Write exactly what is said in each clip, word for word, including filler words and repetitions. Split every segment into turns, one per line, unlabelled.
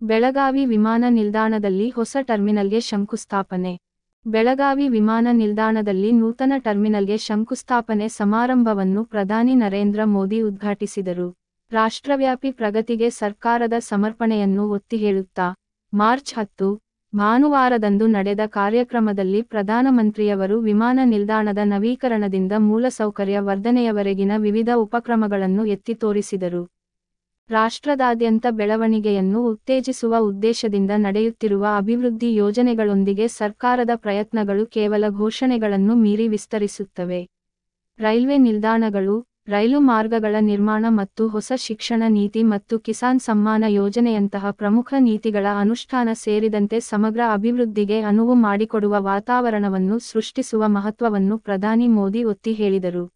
ಬೆಳಗಾವಿ ವಿಮಾನ ನಿಲ್ದಾಣದಲ್ಲಿ ಹೊಸ ಟರ್ಮಿನಲ್ಗೆ ಶಂಕುಸ್ಥಾಪನೆ. ಬೆಳಗಾವಿ ವಿಮಾನ ನಿಲ್ದಾಣದಲ್ಲಿ ನೂತನ ಟರ್ಮಿನಲ್ಗೆ ಶಂಕುಸ್ಥಾಪನೆ ಸಮಾರಂಭವನ್ನು ಪ್ರಧಾನಿ ನರೇಂದ್ರ ಮೋದಿ ಉದ್ಘಾಟಿಸಿದರು. ರಾಷ್ಟ್ರವ್ಯಾಪಿ ಪ್ರಗತಿಗೆ ಸರ್ಕಾರದ ಸಮರ್ಪಣೆಯನ್ನು ಒತ್ತಿ ಹೇಳುತ್ತಾ ಮಾರ್ಚ್ ಹತ್ತು ಭಾನುವಾರದಂದು ನಡೆದ ಕಾರ್ಯಕ್ರಮದಲ್ಲಿ ಪ್ರಧಾನಮಂತ್ರಿಯವರು ವಿಮಾನ ನಿಲ್ದಾಣದ ನವೀಕರಣದಿಂದ ಮೂಲಸೌಕರ್ಯ ವರ್ಧನೆಯವರೆಗಿನ ವಿವಿಧ ಉಪಕ್ರಮಗಳನ್ನು ಎತ್ತಿ ತೋರಿಸಿದರು. ರಾಷ್ಟ್ರದಾದ್ಯಂತ ಬೆಳವಣಿಗೆಯನ್ನು ಉತ್ತೇಜಿಸುವ ಉದ್ದೇಶದಿಂದ ನಡೆಯುತ್ತಿರುವ ಅಭಿವೃದ್ಧಿ ಯೋಜನೆಗಳೊಂದಿಗೆ ಸರ್ಕಾರದ ಪ್ರಯತ್ನಗಳು ಕೇವಲ ಘೋಷಣೆಗಳನ್ನು ಮೀರಿ ವಿಸ್ತರಿಸುತ್ತವೆ. ರೈಲ್ವೆ ನಿಲ್ದಾಣಗಳು, ರೈಲು ಮಾರ್ಗಗಳ ನಿರ್ಮಾಣ ಮತ್ತು ಹೊಸ ಶಿಕ್ಷಣ ನೀತಿ ಮತ್ತು ಕಿಸಾನ್ ಸಮ್ಮಾನ ಯೋಜನೆಯಂತಹ ಪ್ರಮುಖ ನೀತಿಗಳ ಅನುಷ್ಠಾನ ಸೇರಿದಂತೆ ಸಮಗ್ರ ಅಭಿವೃದ್ಧಿಗೆ ಅನುವು ಮಾಡಿಕೊಡುವ ವಾತಾವರಣವನ್ನು ಸೃಷ್ಟಿಸುವ ಮಹತ್ವವನ್ನು ಪ್ರಧಾನಿ ಮೋದಿ ಒತ್ತಿ ಹೇಳಿದರು.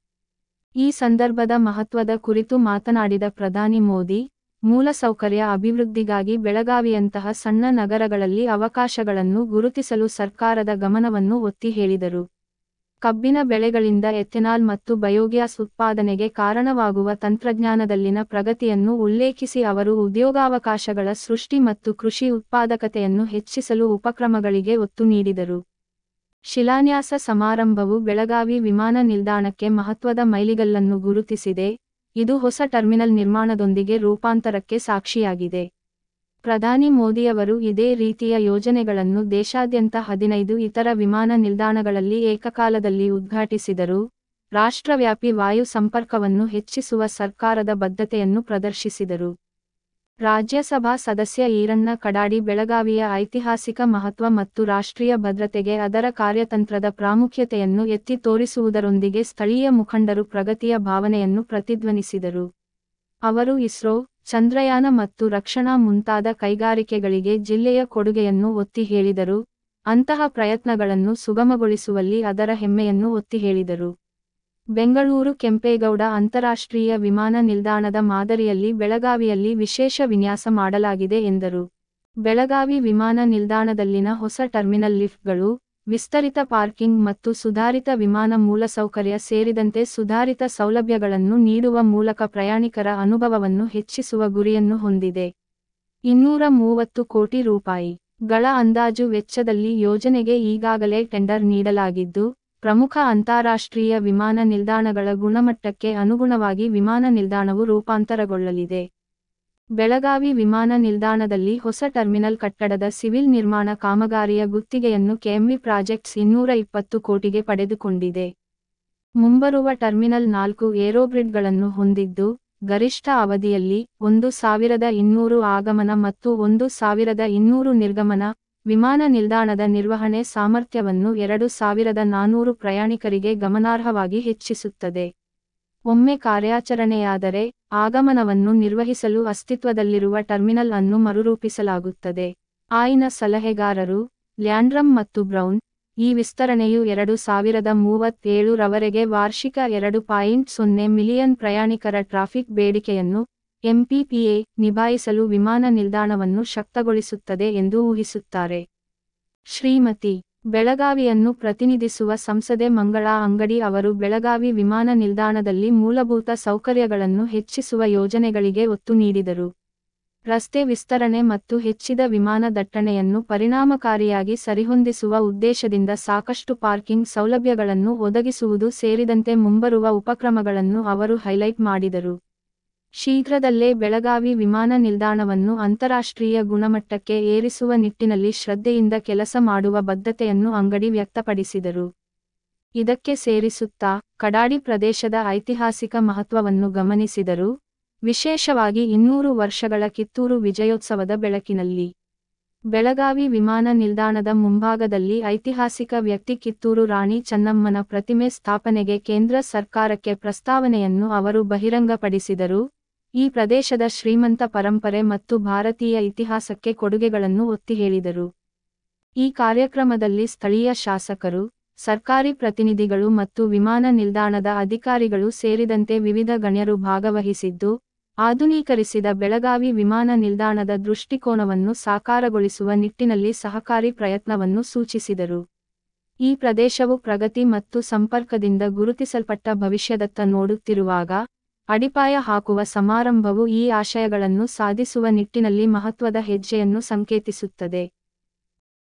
ಈ ಸಂದರ್ಭದ ಮಹತ್ವದ ಕುರಿತು ಮಾತನಾಡಿದ ಪ್ರಧಾನಿ ಮೋದಿ, ಮೂಲಸೌಕರ್ಯ ಅಭಿವೃದ್ಧಿಗಾಗಿ ಬೆಳಗಾವಿಯಂತಹ ಸಣ್ಣ ನಗರಗಳಲ್ಲಿ ಅವಕಾಶಗಳನ್ನು ಗುರುತಿಸಲು ಸರ್ಕಾರದ ಗಮನವನ್ನು ಒತ್ತಿ ಹೇಳಿದರು. ಕಬ್ಬಿನ ಬೆಳೆಗಳಿಂದ ಎಥೆನಾಲ್ ಮತ್ತು ಬಯೋಗ್ಯಾಸ್ ಉತ್ಪಾದನೆಗೆ ಕಾರಣವಾಗುವ ತಂತ್ರಜ್ಞಾನದಲ್ಲಿನ ಪ್ರಗತಿಯನ್ನು ಉಲ್ಲೇಖಿಸಿ ಅವರು ಉದ್ಯೋಗಾವಕಾಶಗಳ ಸೃಷ್ಟಿ ಮತ್ತು ಕೃಷಿ ಉತ್ಪಾದಕತೆಯನ್ನು ಹೆಚ್ಚಿಸಲು ಉಪಕ್ರಮಗಳಿಗೆ ಒತ್ತು ನೀಡಿದರು. ಶಿಲಾನ್ಯಾಸ ಸಮಾರಂಭವು ಬೆಳಗಾವಿ ವಿಮಾನ ನಿಲ್ದಾಣಕ್ಕೆ ಮಹತ್ವದ ಮೈಲಿಗಲ್ಲನ್ನು ಗುರುತಿಸಿದೆ. ಇದು ಹೊಸ ಟರ್ಮಿನಲ್ ನಿರ್ಮಾಣದೊಂದಿಗೆ ರೂಪಾಂತರಕ್ಕೆ ಸಾಕ್ಷಿಯಾಗಿದೆ. ಪ್ರಧಾನಿ ಮೋದಿಯವರು ಇದೇ ರೀತಿಯ ಯೋಜನೆಗಳನ್ನು ದೇಶಾದ್ಯಂತ ಹದಿನೈದು ಇತರ ವಿಮಾನ ನಿಲ್ದಾಣಗಳಲ್ಲಿ ಏಕಕಾಲದಲ್ಲಿ ಉದ್ಘಾಟಿಸಿದರು. ರಾಷ್ಟ್ರವ್ಯಾಪಿ ವಾಯು ಸಂಪರ್ಕವನ್ನು ಹೆಚ್ಚಿಸುವ ಸರ್ಕಾರದ ಬದ್ಧತೆಯನ್ನು ಪ್ರದರ್ಶಿಸಿದರು. ರಾಜ್ಯಸಭಾ ಸದಸ್ಯ ಈರಣ್ಣ ಕಡಾಡಿ ಬೆಳಗಾವಿಯ ಐತಿಹಾಸಿಕ ಮಹತ್ವ ಮತ್ತು ರಾಷ್ಟ್ರೀಯ ಭದ್ರತೆಗೆ ಅದರ ಕಾರ್ಯತಂತ್ರದ ಪ್ರಾಮುಖ್ಯತೆಯನ್ನು ಎತ್ತಿ ತೋರಿಸುವುದರೊಂದಿಗೆ ಸ್ಥಳೀಯ ಮುಖಂಡರು ಪ್ರಗತಿಯ ಭಾವನೆಯನ್ನು ಪ್ರತಿಧ್ವನಿಸಿದರು. ಅವರು ಇಸ್ರೋ, ಚಂದ್ರಯಾನ ಮತ್ತು ರಕ್ಷಣಾ ಮುಂತಾದ ಕೈಗಾರಿಕೆಗಳಿಗೆ ಜಿಲ್ಲೆಯ ಕೊಡುಗೆಯನ್ನು ಒತ್ತಿ ಹೇಳಿದರು. ಅಂತಹ ಪ್ರಯತ್ನಗಳನ್ನು ಸುಗಮಗೊಳಿಸುವಲ್ಲಿ ಅದರ ಹೆಮ್ಮೆಯನ್ನು ಒತ್ತಿ ಹೇಳಿದರು. ಬೆಂಗಳೂರು ಕೆಂಪೇಗೌಡ ಅಂತಾರಾಷ್ಟ್ರೀಯ ವಿಮಾನ ನಿಲ್ದಾಣದ ಮಾದರಿಯಲ್ಲಿ ಬೆಳಗಾವಿಯಲ್ಲಿ ವಿಶೇಷ ವಿನ್ಯಾಸ ಮಾಡಲಾಗಿದೆ ಎಂದರು. ಬೆಳಗಾವಿ ವಿಮಾನ ನಿಲ್ದಾಣದಲ್ಲಿನ ಹೊಸ ಟರ್ಮಿನಲ್ ಲಿಫ್ಟ್ಗಳು, ವಿಸ್ತರಿತ ಪಾರ್ಕಿಂಗ್ ಮತ್ತು ಸುಧಾರಿತ ವಿಮಾನ ಮೂಲಸೌಕರ್ಯ ಸೇರಿದಂತೆ ಸುಧಾರಿತ ಸೌಲಭ್ಯಗಳನ್ನು ನೀಡುವ ಮೂಲಕ ಪ್ರಯಾಣಿಕರ ಅನುಭವವನ್ನು ಹೆಚ್ಚಿಸುವ ಗುರಿಯನ್ನು ಹೊಂದಿದೆ. ಇನ್ನೂರ ಮೂವತ್ತು ಕೋಟಿ ರೂಪಾಯಿ ಗಳ ಅಂದಾಜು ವೆಚ್ಚದಲ್ಲಿ ಯೋಜನೆಗೆ ಈಗಾಗಲೇ ಟೆಂಡರ್ ನೀಡಲಾಗಿದ್ದು, ಪ್ರಮುಖ ಅಂತಾರಾಷ್ಟ್ರೀಯ ವಿಮಾನ ನಿಲ್ದಾಣಗಳ ಗುಣಮಟ್ಟಕ್ಕೆ ಅನುಗುಣವಾಗಿ ವಿಮಾನ ನಿಲ್ದಾಣವು ರೂಪಾಂತರಗೊಳ್ಳಲಿದೆ. ಬೆಳಗಾವಿ ವಿಮಾನ ನಿಲ್ದಾಣದಲ್ಲಿ ಹೊಸ ಟರ್ಮಿನಲ್ ಕಟ್ಟಡದ ಸಿವಿಲ್ ನಿರ್ಮಾಣ ಕಾಮಗಾರಿಯ ಗುತ್ತಿಗೆಯನ್ನು ಕೆಎಂವಿ ಪ್ರಾಜೆಕ್ಟ್ಸ್ ಇನ್ನೂರ ಇಪ್ಪತ್ತು ಕೋಟಿಗೆ ಪಡೆದುಕೊಂಡಿದೆ. ಮುಂಬರುವ ಟರ್ಮಿನಲ್ ನಾಲ್ಕು ಏರೋಬ್ರಿಡ್ಗಳನ್ನು ಹೊಂದಿದ್ದು, ಗರಿಷ್ಠ ಅವಧಿಯಲ್ಲಿ ಒಂದು ಸಾವಿರದ ಇನ್ನೂರು ಆಗಮನ ಮತ್ತು ಒಂದು ಸಾವಿರದ ಇನ್ನೂರು ನಿರ್ಗಮನ, ವಿಮಾನ ನಿಲ್ದಾಣದ ನಿರ್ವಹಣೆ ಸಾಮರ್ಥ್ಯವನ್ನು ಎರಡು ಸಾವಿರದ ನಾನೂರು ಪ್ರಯಾಣಿಕರಿಗೆ ಗಮನಾರ್ಹವಾಗಿ ಹೆಚ್ಚಿಸುತ್ತದೆ. ಒಮ್ಮೆ ಕಾರ್ಯಾಚರಣೆಯಾದರೆ, ಆಗಮನವನ್ನು ನಿರ್ವಹಿಸಲು ಅಸ್ತಿತ್ವದಲ್ಲಿರುವ ಟರ್ಮಿನಲ್ ಅನ್ನು ಮರುರೂಪಿಸಲಾಗುತ್ತದೆ. ಆಯ್ನ ಸಲಹೆಗಾರರು, ಲ್ಯಾಂಡ್ರಮ್ ಮತ್ತು ಬ್ರೌನ್, ಈ ವಿಸ್ತರಣೆಯು ಎರಡು ಸಾವಿರದ ಮೂವತ್ತೇಳು ರವರೆಗೆ ವಾರ್ಷಿಕ ಎರಡು ಪಾಯಿಂಟ್ ಸೊನ್ನೆ ಮಿಲಿಯನ್ ಪ್ರಯಾಣಿಕರ ಟ್ರಾಫಿಕ್ ಬೇಡಿಕೆಯನ್ನು ಎಂಪಿಪಿಎ ನಿಭಾಯಿಸಲು ವಿಮಾನ ನಿಲ್ದಾಣವನ್ನು ಶಕ್ತಗೊಳಿಸುತ್ತದೆ ಎಂದು ಊಹಿಸುತ್ತಾರೆ. ಶ್ರೀಮತಿ ಬೆಳಗಾವಿಯನ್ನು ಪ್ರತಿನಿಧಿಸುವ ಸಂಸದೆ ಮಂಗಳಾ ಅಂಗಡಿ ಅವರು ಬೆಳಗಾವಿ ವಿಮಾನ ನಿಲ್ದಾಣದಲ್ಲಿ ಮೂಲಭೂತ ಸೌಕರ್ಯಗಳನ್ನು ಹೆಚ್ಚಿಸುವ ಯೋಜನೆಗಳಿಗೆ ಒತ್ತು ನೀಡಿದರು. ರಸ್ತೆ ವಿಸ್ತರಣೆ ಮತ್ತು ಹೆಚ್ಚಿದ ವಿಮಾನ ದಟ್ಟಣೆಯನ್ನು ಪರಿಣಾಮಕಾರಿಯಾಗಿ ಸರಿಹೊಂದಿಸುವ ಉದ್ದೇಶದಿಂದ ಸಾಕಷ್ಟು ಪಾರ್ಕಿಂಗ್ ಸೌಲಭ್ಯಗಳನ್ನು ಒದಗಿಸುವುದು ಸೇರಿದಂತೆ ಮುಂಬರುವ ಉಪಕ್ರಮಗಳನ್ನು ಅವರು ಹೈಲೈಟ್ ಮಾಡಿದರು. ಶೀಘ್ರದಲ್ಲೇ ಬೆಳಗಾವಿ ವಿಮಾನ ನಿಲ್ದಾಣವನ್ನು ಅಂತಾರಾಷ್ಟ್ರೀಯ ಗುಣಮಟ್ಟಕ್ಕೆ ಏರಿಸುವ ನಿಟ್ಟಿನಲ್ಲಿ ಶ್ರದ್ಧೆಯಿಂದ ಕೆಲಸ ಮಾಡುವ ಬದ್ಧತೆಯನ್ನು ಅಂಗಡಿ ವ್ಯಕ್ತಪಡಿಸಿದರು. ಇದಕ್ಕೆ ಸೇರಿಸುತ್ತಾ ಕಡಾಡಿ ಪ್ರದೇಶದ ಐತಿಹಾಸಿಕ ಮಹತ್ವವನ್ನು ಗಮನಿಸಿದರು. ವಿಶೇಷವಾಗಿ ಇನ್ನೂರು ವರ್ಷಗಳ ಕಿತ್ತೂರು ವಿಜಯೋತ್ಸವದ ಬೆಳಕಿನಲ್ಲಿ ಬೆಳಗಾವಿ ವಿಮಾನ ನಿಲ್ದಾಣದ ಮುಂಭಾಗದಲ್ಲಿ ಐತಿಹಾಸಿಕ ವ್ಯಕ್ತಿ ಕಿತ್ತೂರು ರಾಣಿ ಚೆನ್ನಮ್ಮನ ಪ್ರತಿಮೆ ಸ್ಥಾಪನೆಗೆ ಕೇಂದ್ರ ಸರ್ಕಾರಕ್ಕೆ ಪ್ರಸ್ತಾವನೆಯನ್ನು ಅವರು ಬಹಿರಂಗಪಡಿಸಿದರು. ಈ ಪ್ರದೇಶದ ಶ್ರೀಮಂತ ಪರಂಪರೆ ಮತ್ತು ಭಾರತೀಯ ಇತಿಹಾಸಕ್ಕೆ ಕೊಡುಗೆಗಳನ್ನು ಒತ್ತಿ ಹೇಳಿದರು. ಈ ಕಾರ್ಯಕ್ರಮದಲ್ಲಿ ಸ್ಥಳೀಯ ಶಾಸಕರು, ಸರ್ಕಾರಿ ಪ್ರತಿನಿಧಿಗಳು ಮತ್ತು ವಿಮಾನ ನಿಲ್ದಾಣದ ಅಧಿಕಾರಿಗಳು ಸೇರಿದಂತೆ ವಿವಿಧ ಗಣ್ಯರು ಭಾಗವಹಿಸಿದ್ದು, ಆಧುನೀಕರಿಸಿದ ಬೆಳಗಾವಿ ವಿಮಾನ ನಿಲ್ದಾಣದ ದೃಷ್ಟಿಕೋನವನ್ನು ಸಾಕಾರಗೊಳಿಸುವ ನಿಟ್ಟಿನಲ್ಲಿ ಸಹಕಾರಿ ಪ್ರಯತ್ನವನ್ನು ಸೂಚಿಸಿದರು. ಈ ಪ್ರದೇಶವು ಪ್ರಗತಿ ಮತ್ತು ಸಂಪರ್ಕದಿಂದ ಗುರುತಿಸಲ್ಪಟ್ಟ ಭವಿಷ್ಯದತ್ತ ನೋಡುತ್ತಿರುವಾಗ, ಅಡಿಪಾಯ ಹಾಕುವ ಸಮಾರಂಭವು ಈ ಆಶಯಗಳನ್ನು ಸಾಧಿಸುವ ನಿಟ್ಟಿನಲ್ಲಿ ಮಹತ್ವದ ಹೆಜ್ಜೆಯನ್ನು ಸಂಕೇತಿಸುತ್ತದೆ.